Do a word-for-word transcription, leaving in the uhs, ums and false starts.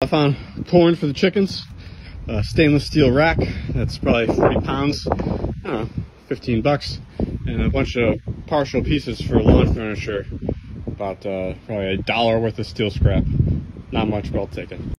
I found corn for the chickens, a stainless steel rack that's probably forty pounds, I don't know, fifteen bucks, and a bunch of partial pieces for lawn furniture, about uh, probably a dollar worth of steel scrap. Not much, but I'll take it.